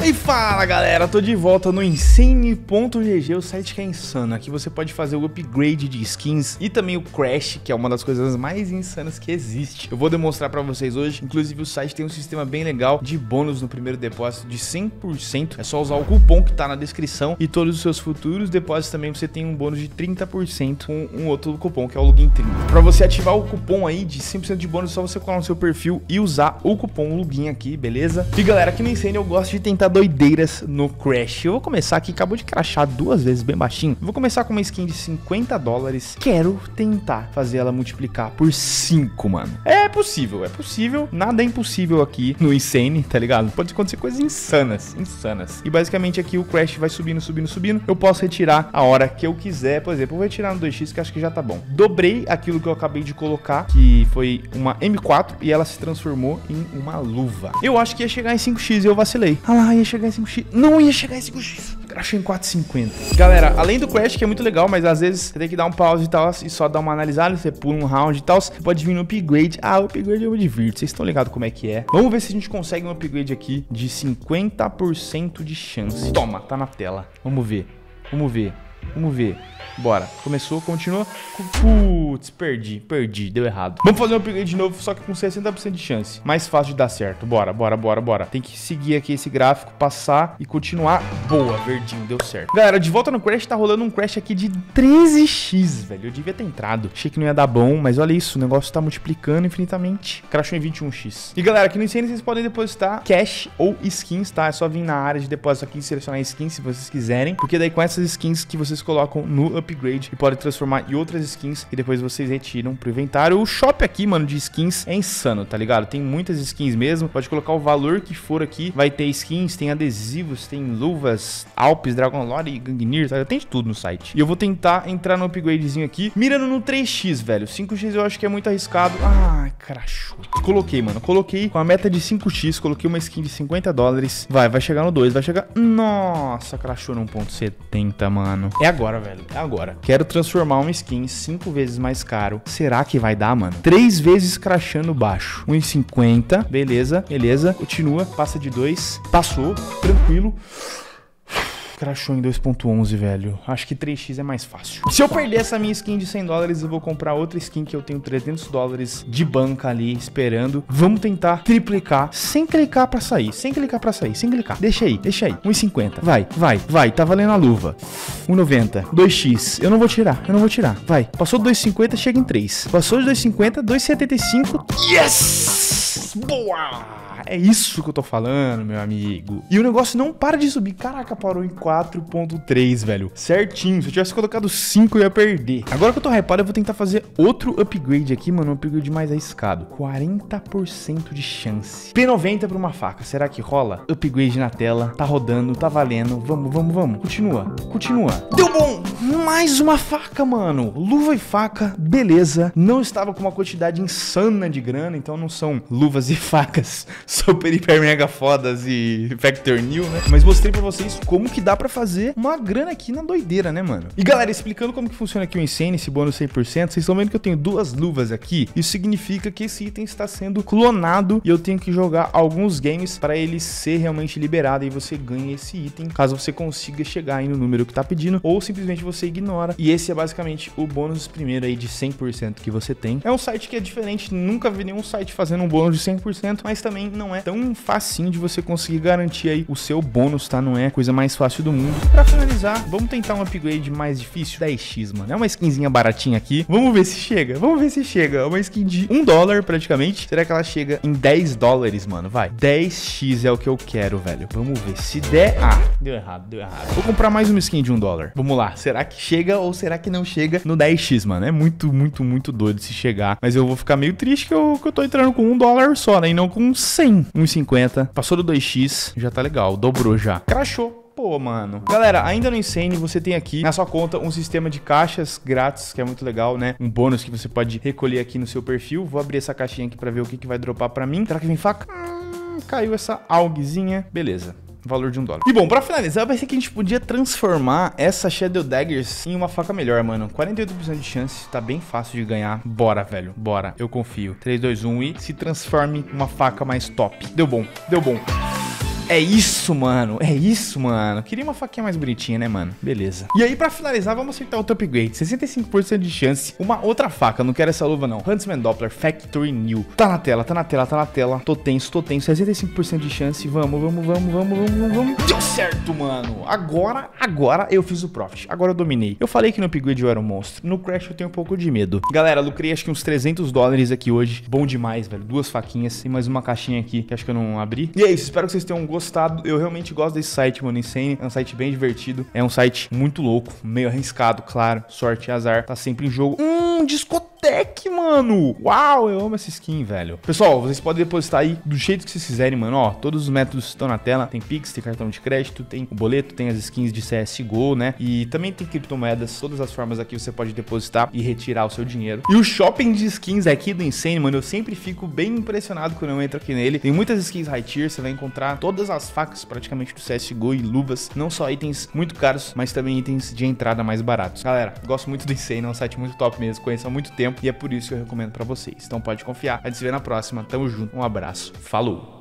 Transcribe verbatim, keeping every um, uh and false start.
E fala galera, tô de volta no Insane ponto G G, o site que é insano. Aqui você pode fazer o upgrade de skins e também o Crash, que é uma das coisas mais insanas que existe. Eu vou demonstrar pra vocês hoje. Inclusive o site tem um sistema bem legal de bônus no primeiro depósito de cem por cento. É só usar o cupom que tá na descrição e todos os seus futuros depósitos também você tem um bônus de trinta por cento com um outro cupom que é o Login trinta. Pra você ativar o cupom aí de cem por cento de bônus, é só você colar no seu perfil e usar o cupom Login aqui, beleza? E galera, aqui no Insane eu gosto de tentar doideiras no Crash. Eu vou começar aqui, acabou de crashar duas vezes bem baixinho. Eu vou começar com uma skin de cinquenta dólares. Quero tentar fazer ela multiplicar por cinco, mano. É possível, é possível. Nada é impossível aqui no Insane, tá ligado? Pode acontecer coisas insanas, insanas. E basicamente aqui o Crash vai subindo, subindo, subindo. Eu posso retirar a hora que eu quiser. Por exemplo, eu vou retirar no dois x, que acho que já tá bom. Dobrei aquilo que eu acabei de colocar, que foi uma M quatro, e ela se transformou em uma luva. Eu acho que ia chegar em cinco x e eu vacilei. Ah lá, ia chegar em cinco x. Não ia chegar em cinco x. Crashou em quatro e cinquenta. Galera, além do Crash, que é muito legal, mas às vezes você tem que dar um pause e tal, e só dar uma analisada, você pula um round e tal, você pode vir no upgrade. Ah, o upgrade eu me divirto, vocês estão ligados como é que é. Vamos ver se a gente consegue um upgrade aqui de cinquenta por cento de chance. Toma, tá na tela. Vamos ver, vamos ver, vamos ver. Bora, começou, continua. Putz, perdi, perdi, deu errado. Vamos fazer um upgrade de novo, só que com sessenta por cento de chance. Mais fácil de dar certo, bora, bora, bora, bora. Tem que seguir aqui esse gráfico, passar e continuar. Boa, verdinho, deu certo. Galera, de volta no Crash, tá rolando um Crash aqui de treze x, velho. Eu devia ter entrado, achei que não ia dar bom, mas olha isso, o negócio tá multiplicando infinitamente. Crashou em vinte e um x. E galera, aqui no Insane vocês podem depositar cash ou skins, tá? É só vir na área de depósito aqui e selecionar skins se vocês quiserem, porque daí com essas skins que vocês colocam no upgrade e pode transformar em outras skins e depois vocês retiram pro inventário. O shop aqui, mano, de skins é insano, tá ligado? Tem muitas skins mesmo, pode colocar o valor que for aqui, vai ter skins, tem adesivos, tem luvas, Alpes, Dragon Lore, Gangnir, tá? Tem de tudo no site. E eu vou tentar entrar no upgradezinho aqui, mirando no três x, velho. cinco x eu acho que é muito arriscado. Ai, crachou. Coloquei, mano, coloquei com a meta de cinco x, coloquei uma skin de cinquenta dólares. Vai, vai chegar no dois, vai chegar... Nossa, crachou no um ponto setenta, mano. É agora, velho, é agora. Quero transformar uma skin cinco vezes mais caro. Será que vai dar, mano? três vezes crashando baixo. um e cinquenta. Beleza, beleza. Continua. Passa de dois. Passou. Tranquilo. Crashou em dois ponto onze, velho. Acho que três x é mais fácil. Se eu perder essa minha skin de cem dólares, eu vou comprar outra skin que eu tenho trezentos dólares de banca ali esperando. Vamos tentar triplicar sem clicar pra sair. Sem clicar pra sair. Sem clicar. Deixa aí, deixa aí. um e cinquenta. Vai, vai, vai. Tá valendo a luva. um e noventa. dois x. Eu não vou tirar. Eu não vou tirar. Vai. Passou de dois e cinquenta, chega em três. Passou de dois e cinquenta, dois e setenta e cinco. Yes! Boa! É isso que eu tô falando, meu amigo. E o negócio não para de subir. Caraca, parou em quatro ponto três, velho. Certinho. Se eu tivesse colocado cinco, eu ia perder. Agora que eu tô hypado, eu vou tentar fazer outro upgrade aqui, mano. Um upgrade mais arriscado. quarenta por cento de chance. P noventa pra uma faca. Será que rola? Upgrade na tela. Tá rodando, tá valendo. Vamos, vamos, vamos. Continua, continua. Deu bom! Mais uma faca, mano. Luva e faca, beleza. Não estava com uma quantidade insana de grana, então não são luvas e facas super, hiper, mega fodas e Factor New, né? Mas mostrei pra vocês como que dá pra fazer uma grana aqui na doideira, né, mano? E galera, explicando como que funciona aqui o Insane, esse bônus cem por cento, vocês estão vendo que eu tenho duas luvas aqui. Isso significa que esse item está sendo clonado e eu tenho que jogar alguns games pra ele ser realmente liberado e você ganha esse item, caso você consiga chegar aí no número que tá pedindo, ou simplesmente você ignora. E esse é basicamente o bônus primeiro aí de cem por cento que você tem. É um site que é diferente, nunca vi nenhum site fazendo um bônus de cem por cento, mas também não é tão facinho de você conseguir garantir aí o seu bônus, tá? Não é a coisa mais fácil do mundo. Pra finalizar, vamos tentar um upgrade mais difícil, dez x, mano. É uma skinzinha baratinha aqui. Vamos ver se chega, vamos ver se chega. É uma skin de um dólar praticamente. Será que ela chega em dez dólares, mano? Vai. dez x é o que eu quero, velho. Vamos ver se der. Ah, deu errado, deu errado. Vou comprar mais uma skin de um dólar. Vamos lá. Será que chega ou será que não chega no dez x, mano? É muito, muito, muito doido se chegar. Mas eu vou ficar meio triste que eu, que eu tô entrando com um dólar só, né? E não com cem. um e cinquenta. Passou do dois x. Já tá legal. Dobrou já. Crashou. Pô, mano. Galera, ainda no Insane, você tem aqui na sua conta um sistema de caixas grátis, que é muito legal, né? Um bônus que você pode recolher aqui no seu perfil. Vou abrir essa caixinha aqui pra ver o que, que vai dropar pra mim. Será que vem faca? Hum, caiu essa algzinha. Beleza. Valor de um dólar. E bom, pra finalizar, vai ser que a gente podia transformar essa Shadow Daggers em uma faca melhor, mano. quarenta e oito por cento de chance, tá bem fácil de ganhar. Bora, velho, bora, eu confio. três, dois, um e se transforme em uma faca mais top. Deu bom, deu bom. É isso, mano. É isso, mano. Queria uma faquinha mais bonitinha, né, mano? Beleza. E aí, pra finalizar, vamos acertar outro upgrade. sessenta e cinco por cento de chance. Uma outra faca. Não quero essa luva, não. Huntsman Doppler Factory New. Tá na tela, tá na tela, tá na tela. Tô tenso, tô tenso. sessenta e cinco por cento de chance. Vamos, vamos, vamos, vamos, vamos, vamos. Deu certo, mano. Agora, agora eu fiz o profit. Agora eu dominei. Eu falei que no upgrade eu era um monstro. No Crash eu tenho um pouco de medo. Galera, lucrei acho que uns trezentos dólares aqui hoje. Bom demais, velho. Duas faquinhas e mais uma caixinha aqui que acho que eu não abri. E é isso. Espero que vocês tenham gostado. Eu realmente gosto desse site, mano. Insane. É um site bem divertido. É um site muito louco. Meio arriscado, claro. Sorte e azar. Tá sempre em jogo. Hum, discoteque, mano. Uau, eu amo essa skin, velho. Pessoal, vocês podem depositar aí do jeito que vocês quiserem, mano. Ó, todos os métodos estão na tela. Tem Pix, tem cartão de crédito, tem o boleto, tem as skins de C S G O, né? E também tem criptomoedas. Todas as formas aqui você pode depositar e retirar o seu dinheiro. E o shopping de skins aqui do Insane, mano, eu sempre fico bem impressionado quando eu entro aqui nele. Tem muitas skins high tier, você vai encontrar todas as facas praticamente do C S G O e luvas. Não só itens muito caros, mas também itens de entrada mais baratos. Galera, gosto muito do Insane, é um site muito top mesmo, conheço há muito tempo e é por isso que eu recomendo pra vocês. Então pode confiar. A gente se vê na próxima. Tamo junto. Um abraço. Falou!